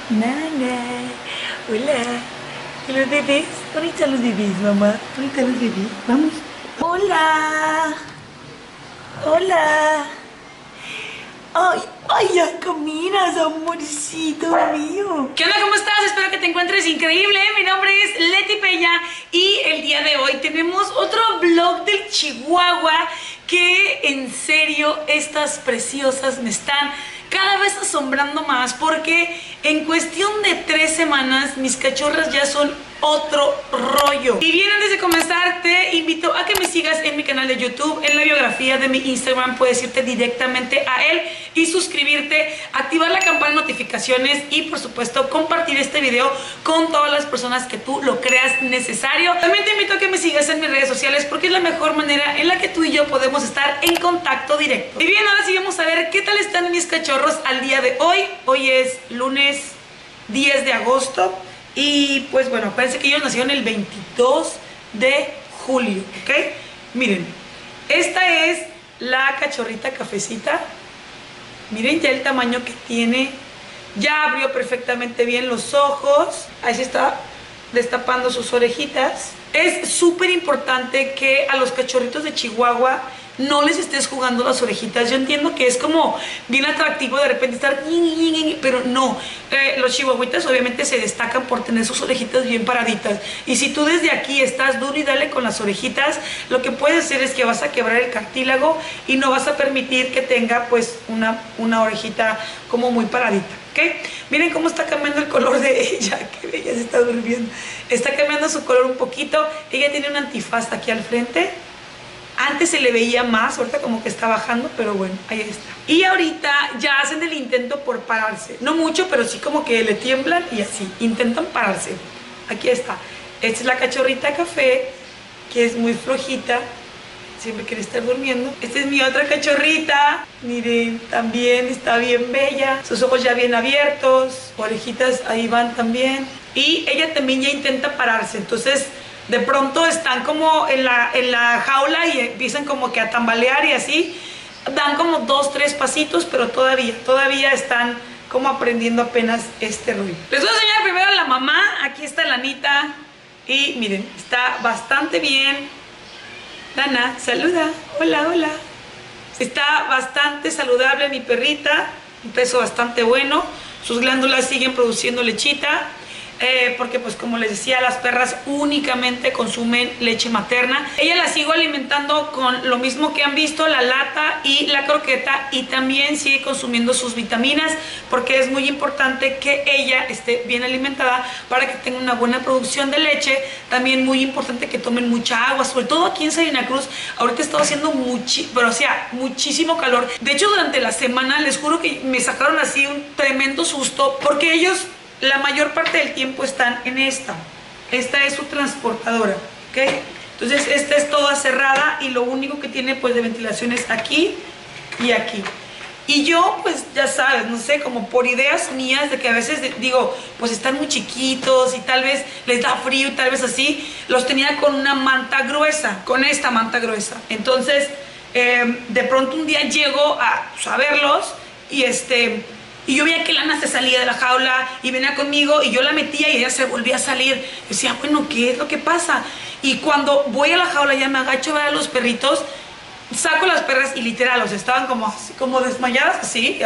Nana, hola. ¿Y los bebés? ¿Dónde están los bebés, mamá? ¿Dónde están los bebés? Vamos. Hola. Hola. Ay, ay, ya caminas, amorcito mío. ¿Qué onda? ¿Cómo estás? Espero que te encuentres increíble. Mi nombre es Leti Peña y el día de hoy tenemos otro vlog del Chihuahua que en serio estas preciosas me están cada vez asombrando más porque en cuestión de 3 semanas mis cachorras ya son otro rollo. Y bien, antes de comenzar te invito a que me sigas en mi canal de YouTube. En la biografía de mi Instagram puedes irte directamente a él y suscribirte, activar la campana de notificaciones y por supuesto compartir este video con todas las personas que tú lo creas necesario. También te invito a que me sigas en mis redes sociales porque es la mejor manera en la que tú y yo podemos estar en contacto directo. Y bien, ahora sí vamos a ver qué tal están mis cachorros al día de hoy. Hoy es lunes 10 de agosto. Y pues bueno, parece que ellos nacieron el 22 de julio, ¿ok? Miren, esta es la cachorrita cafecita. Miren ya el tamaño que tiene. Ya abrió perfectamente bien los ojos. Ahí se está destapando sus orejitas. Es súper importante que a los cachorritos de Chihuahua no les estés jugando las orejitas. Yo entiendo que es como bien atractivo de repente estar, pero no. Los chihuahuitas obviamente se destacan por tener sus orejitas bien paraditas. Y si tú desde aquí estás duro y dale con las orejitas, lo que puedes hacer es que vas a quebrar el cartílago y no vas a permitir que tenga pues una orejita como muy paradita, ¿ok? Miren cómo está cambiando el color de ella. Qué bella, se está durmiendo. Está cambiando su color un poquito. Ella tiene un antifaz aquí al frente. Antes se le veía más, ahorita como que está bajando, pero bueno, ahí está. Y ahorita ya hacen el intento por pararse. No mucho, pero sí como que le tiemblan y así, intentan pararse. Aquí está. Esta es la cachorrita café, que es muy flojita. Siempre quiere estar durmiendo. Esta es mi otra cachorrita. Miren, también está bien bella. Sus ojos ya bien abiertos. Orejitas ahí van también. Y ella también ya intenta pararse. Entonces de pronto están como en la jaula y empiezan como que a tambalear y así. Dan como 2, 3 pasitos, pero todavía están como aprendiendo apenas este rollo. Les voy a enseñar primero a la mamá. Aquí está la Anita. Y miren, está bastante bien. Dana, saluda. Hola, hola. Está bastante saludable mi perrita. Un peso bastante bueno. Sus glándulas siguen produciendo lechita. Porque pues como les decía, las perras únicamente consumen leche materna. Ella la sigo alimentando con lo mismo que han visto, la lata y la croqueta, y también sigue consumiendo sus vitaminas porque es muy importante que ella esté bien alimentada para que tenga una buena producción de leche. También muy importante que tomen mucha agua, sobre todo aquí en Salina Cruz. Ahorita está haciendo muchísimo calor. De hecho, durante la semana les juro que me sacaron así un tremendo susto porque ellos la mayor parte del tiempo están en esta. Esta es su transportadora, ¿ok? Entonces esta es toda cerrada y lo único que tiene pues de ventilación es aquí y aquí. Y yo pues ya sabes, no sé, como por ideas mías de que a veces digo, pues están muy chiquitos y tal vez les da frío y tal vez así, los tenía con una manta gruesa, con esta manta gruesa. Entonces de pronto un día llego a verlos y yo veía que Lana se salía de la jaula y venía conmigo y yo la metía y ella se volvía a salir. Yo decía, bueno, ¿qué es lo que pasa? Y cuando voy a la jaula ya me agacho a ver a los perritos, saco las perras y literal, o sea, estaban como desmayadas, así,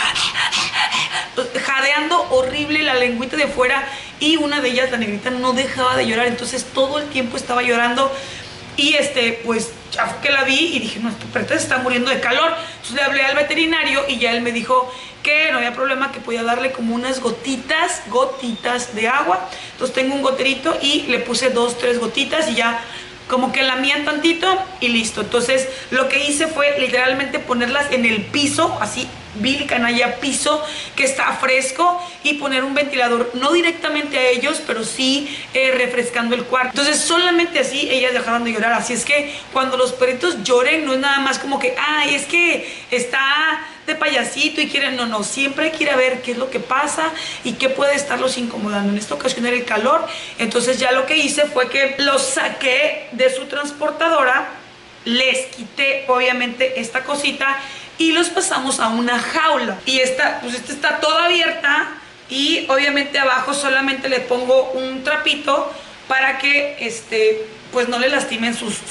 jadeando horrible, la lengüita de fuera, y una de ellas, la negrita, no dejaba de llorar, entonces todo el tiempo estaba llorando. Y pues ya fue que la vi y dije, no, esta perrita se está muriendo de calor. Entonces le hablé al veterinario y ya él me dijo que no había problema, que podía darle como unas gotitas de agua. Entonces tengo un goterito y le puse 2, 3 gotitas y ya como que lamían tantito y listo. Entonces lo que hice fue literalmente ponerlas en el piso, así vil canalla piso que está fresco, y poner un ventilador, no directamente a ellos, pero sí refrescando el cuarto. Entonces solamente así ellas dejaron de llorar. Así es que cuando los perritos lloren no es nada más como que, ay, es que está de payasito y quieren, no, siempre hay que ir a ver qué es lo que pasa y qué puede estarlos incomodando. En esta ocasión era el calor. Entonces ya lo que hice fue que los saqué de su transportadora, les quité obviamente esta cosita y los pasamos a una jaula. Y esta, pues esta está toda abierta y obviamente abajo solamente le pongo un trapito para que pues no le lastimen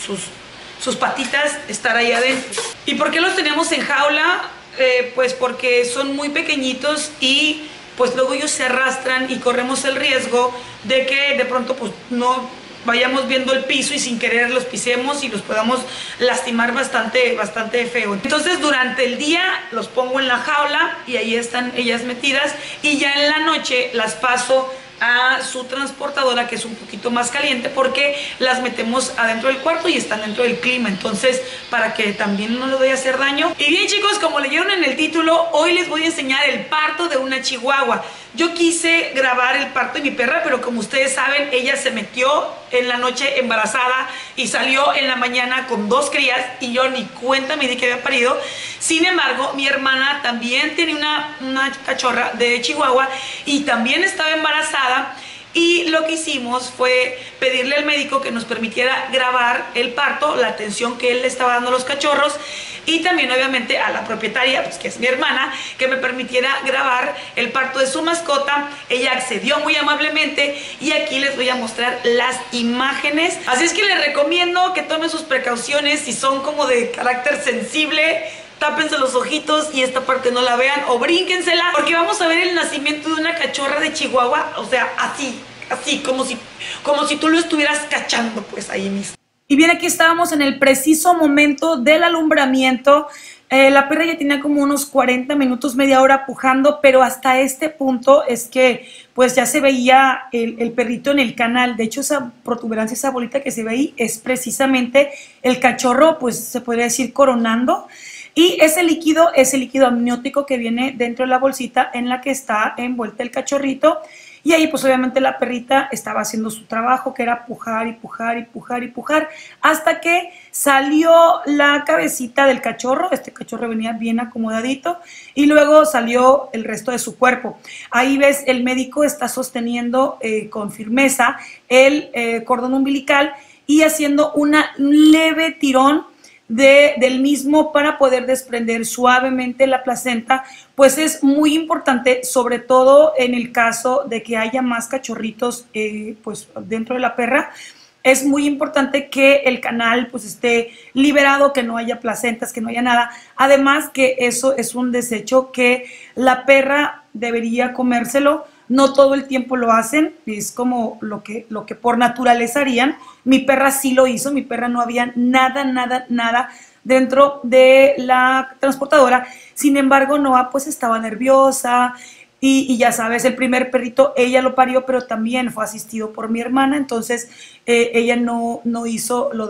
sus patitas estar ahí adentro. ¿Y por qué los tenemos en jaula? Pues porque son muy pequeñitos y pues luego ellos se arrastran y corremos el riesgo de que de pronto pues no vayamos viendo el piso y sin querer los pisemos y los podamos lastimar bastante feo. Entonces durante el día los pongo en la jaula y ahí están ellas metidas, y ya en la noche las paso a su transportadora, que es un poquito más caliente, porque las metemos adentro del cuarto y están dentro del clima, entonces para que también no les vaya a hacer daño. Y bien, chicos, como leyeron en el título, hoy les voy a enseñar el parto de una chihuahua. Yo quise grabar el parto de mi perra, pero como ustedes saben, ella se metió en la noche embarazada y salió en la mañana con 2 crías y yo ni cuenta me di que había parido. Sin embargo, mi hermana también tenía una cachorra de chihuahua y también estaba embarazada, y lo que hicimos fue pedirle al médico que nos permitiera grabar el parto, la atención que él le estaba dando a los cachorros, y también obviamente a la propietaria, pues, que es mi hermana, que me permitiera grabar el parto de su mascota. Ella accedió muy amablemente y aquí les voy a mostrar las imágenes. Así es que les recomiendo que tomen sus precauciones si son como de carácter sensible. Tápense los ojitos y esta parte no la vean o brínquensela, porque vamos a ver el nacimiento de una cachorra de chihuahua, o sea, así, como si tú lo estuvieras cachando, pues ahí mismo. Y bien, aquí estábamos en el preciso momento del alumbramiento. La perra ya tenía como unos 40 minutos, media hora pujando, pero hasta este punto es que pues ya se veía el perrito en el canal. De hecho, esa protuberancia, esa bolita que se ve ahí, es precisamente el cachorro, pues se podría decir coronando. Y ese líquido amniótico que viene dentro de la bolsita en la que está envuelta el cachorrito. Y ahí pues obviamente la perrita estaba haciendo su trabajo, que era pujar y pujar y pujar y pujar, hasta que salió la cabecita del cachorro. Este cachorro venía bien acomodadito y luego salió el resto de su cuerpo. Ahí ves, el médico está sosteniendo con firmeza el cordón umbilical y haciendo un leve tirón del mismo para poder desprender suavemente la placenta. Pues es muy importante, sobre todo en el caso de que haya más cachorritos pues dentro de la perra. Es muy importante que el canal pues esté liberado, que no haya placentas, que no haya nada. Además que eso es un desecho que la perra debería comérselo. No todo el tiempo lo hacen, es como lo que por naturaleza harían. Mi perra sí lo hizo, mi perra no había nada dentro de la transportadora. Sin embargo, Noah pues estaba nerviosa y ya sabes, el primer perrito ella lo parió, pero también fue asistido por mi hermana, entonces ella no hizo lo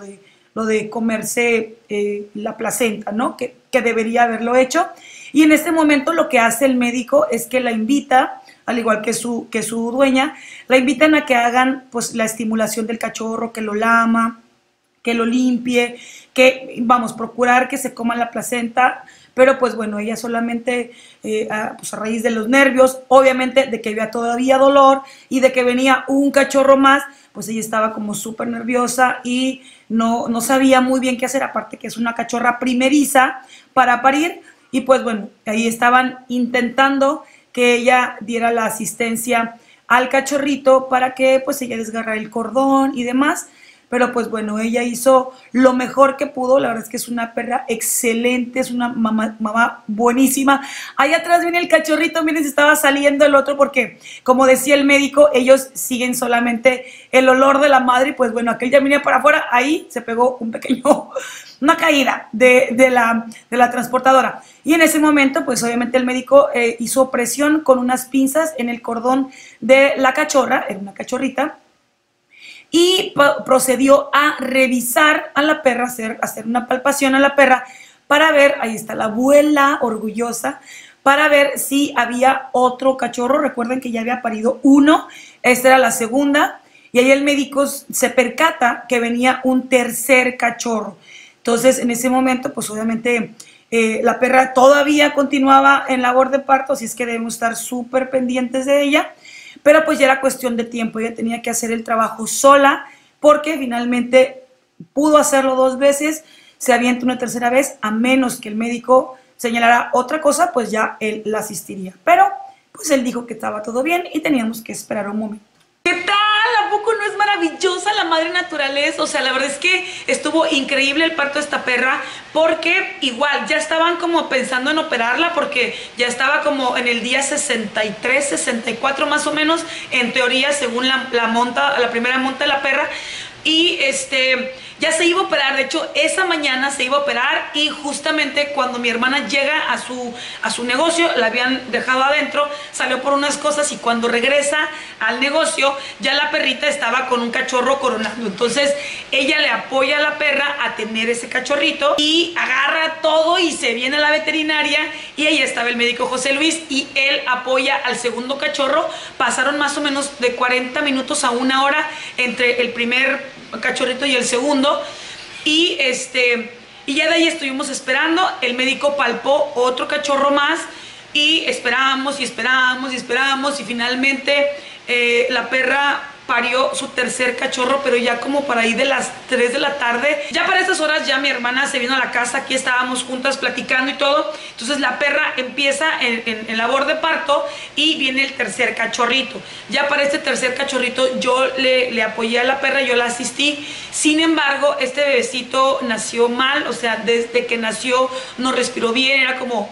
de comerse la placenta, ¿no? Que debería haberlo hecho. Y en este momento lo que hace el médico es que la invita, al igual que su dueña, la invitan a que hagan pues la estimulación del cachorro, que lo lama, que lo limpie, que vamos, procurar que se coma la placenta, pero pues bueno, ella solamente pues a raíz de los nervios, obviamente de que había todavía dolor y de que venía un cachorro más, pues ella estaba como súper nerviosa y no sabía muy bien qué hacer, aparte que es una cachorra primeriza para parir, y pues bueno, ahí estaban intentando que ella diera la asistencia al cachorrito para que pues ella desgarrara el cordón y demás. Pero pues bueno, ella hizo lo mejor que pudo. La verdad es que es una perra excelente, es una mamá buenísima. Ahí atrás viene el cachorrito, miren, se estaba saliendo el otro porque, como decía el médico, ellos siguen solamente el olor de la madre. Y pues bueno, aquel ya venía para afuera, ahí se pegó una caída de la transportadora. Y en ese momento, pues obviamente el médico hizo presión con unas pinzas en el cordón de la cachorra, era una cachorrita, y procedió a revisar a la perra, hacer una palpación a la perra para ver, ahí está la abuela orgullosa, para ver si había otro cachorro. Recuerden que ya había parido uno, esta era la segunda, y ahí el médico se percata que venía un tercer cachorro. Entonces, en ese momento, pues obviamente la perra todavía continuaba en labor de parto, así es que debemos estar súper pendientes de ella. Pero pues ya era cuestión de tiempo, ella tenía que hacer el trabajo sola, porque finalmente pudo hacerlo 2 veces, se avienta una tercera vez, a menos que el médico señalara otra cosa, pues ya él la asistiría. Pero pues él dijo que estaba todo bien y teníamos que esperar un momento. ¿Qué tal? ¿A poco no es maravillosa la madre naturaleza? O sea, la verdad es que estuvo increíble el parto de esta perra, porque igual ya estaban como pensando en operarla, porque ya estaba como en el día 63, 64 más o menos, en teoría, según la primera monta de la perra. Y ya se iba a operar. De hecho, esa mañana se iba a operar, y justamente cuando mi hermana llega a su negocio, la habían dejado adentro, salió por unas cosas, y cuando regresa al negocio ya la perrita estaba con un cachorro coronando. Entonces ella le apoya a la perra a tener ese cachorrito y agarra todo y se viene a la veterinaria, y ahí estaba el médico José Luis y él apoya al segundo cachorro. Pasaron más o menos de 40 minutos a una hora entre el primer cachorrito y el segundo, y ya de ahí estuvimos esperando. El médico palpó otro cachorro más y esperamos y esperamos y esperamos, y finalmente la perra parió su tercer cachorro, pero ya como para ahí de las 3 de la tarde. Ya para estas horas ya mi hermana se vino a la casa, aquí estábamos juntas platicando y todo. Entonces la perra empieza en labor de parto, y viene el tercer cachorrito. Ya para este tercer cachorrito yo le apoyé a la perra, yo la asistí. Sin embargo, este bebecito nació mal, o sea, desde que nació no respiró bien, era como...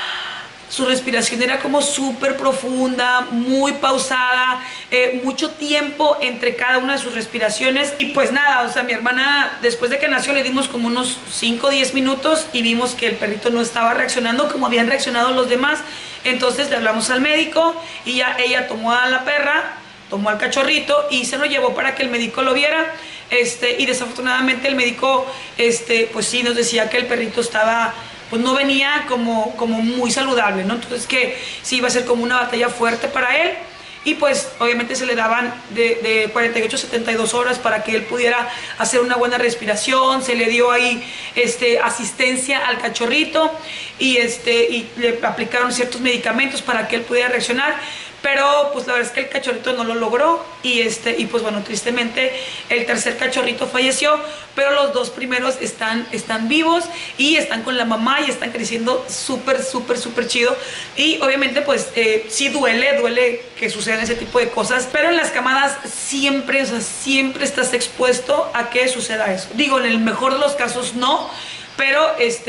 Su respiración era como súper profunda, muy pausada, mucho tiempo entre cada una de sus respiraciones. Y pues nada, o sea, mi hermana, después de que nació, le dimos como unos 5 o 10 minutos y vimos que el perrito no estaba reaccionando como habían reaccionado los demás. Entonces le hablamos al médico, y ya ella tomó a la perra, tomó al cachorrito y se lo llevó para que el médico lo viera. Y desafortunadamente el médico, pues sí, nos decía que el perrito estaba... pues no venía como muy saludable, ¿no? Entonces que sí iba a ser como una batalla fuerte para él, y pues obviamente se le daban de 48 a 72 horas para que él pudiera hacer una buena respiración. Se le dio ahí asistencia al cachorrito, y le aplicaron ciertos medicamentos para que él pudiera reaccionar. Pero pues la verdad es que el cachorrito no lo logró, y pues bueno, tristemente el tercer cachorrito falleció, pero los dos primeros están vivos y están con la mamá y están creciendo súper, súper, súper chido. Y obviamente pues sí duele que sucedan ese tipo de cosas, pero en las camadas siempre, o sea, siempre estás expuesto a que suceda eso. Digo, en el mejor de los casos no, pero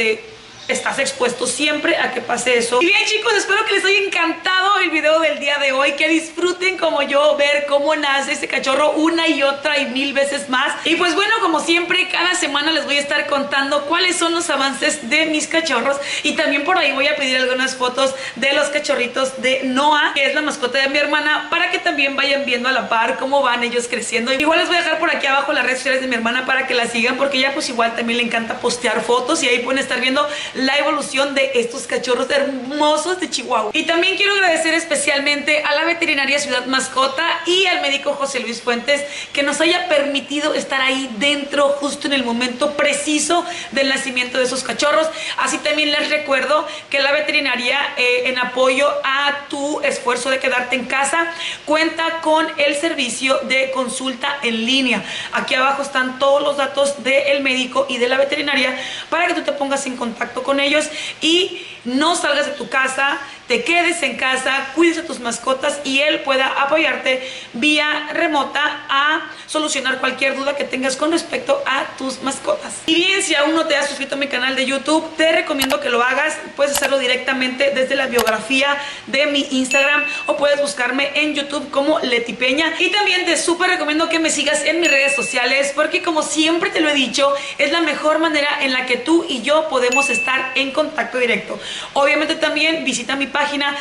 estás expuesto siempre a que pase eso. Y bien, chicos, espero que les haya encantado el video del día de hoy, que disfruten como yo ver cómo nace este cachorro una y otra y 1000 veces más. Y pues bueno, como siempre, cada semana les voy a estar contando cuáles son los avances de mis cachorros, y también por ahí voy a pedir algunas fotos de los cachorritos de Noah, que es la mascota de mi hermana, para que también vayan viendo a la par cómo van ellos creciendo. Igual les voy a dejar por aquí abajo las redes sociales de mi hermana para que la sigan, porque ella pues igual también le encanta postear fotos, y ahí pueden estar viendo la evolución de estos cachorros hermosos de Chihuahua. Y también quiero agradecer especialmente a la veterinaria Ciudad Mascota y al médico José Luis Fuentes, que nos haya permitido estar ahí dentro justo en el momento preciso del nacimiento de esos cachorros. Así también les recuerdo que la veterinaria, en apoyo a tu esfuerzo de quedarte en casa, cuenta con el servicio de consulta en línea. Aquí abajo están todos los datos del médico y de la veterinaria para que tú te pongas en contacto con ellos y no salgas de tu casa, te quedes en casa, cuides a tus mascotas, y él pueda apoyarte vía remota a solucionar cualquier duda que tengas con respecto a tus mascotas. Y bien, si aún no te has suscrito a mi canal de YouTube, te recomiendo que lo hagas. Puedes hacerlo directamente desde la biografía de mi Instagram, o puedes buscarme en YouTube como Leti Peña. Y también te súper recomiendo que me sigas en mis redes sociales, porque como siempre te lo he dicho, es la mejor manera en la que tú y yo podemos estar en contacto directo. Obviamente también visita mi página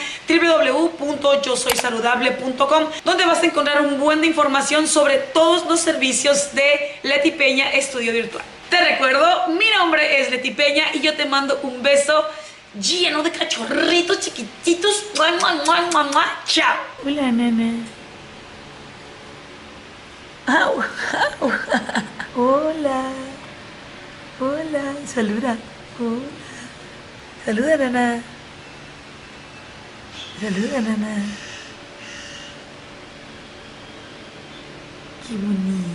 www.yosoysaludable.com, donde vas a encontrar un buen de información sobre todos los servicios de Leti Peña Estudio Virtual. Te recuerdo, mi nombre es Leti Peña y yo te mando un beso lleno de cachorritos chiquititos. ¡Mua, mua, mua, mua, mua! ¡Chao! Hola, nana. Au, au. Hola. Hola. Saluda. Hola. Saluda, nana. Saluda, nana. Qué bonito.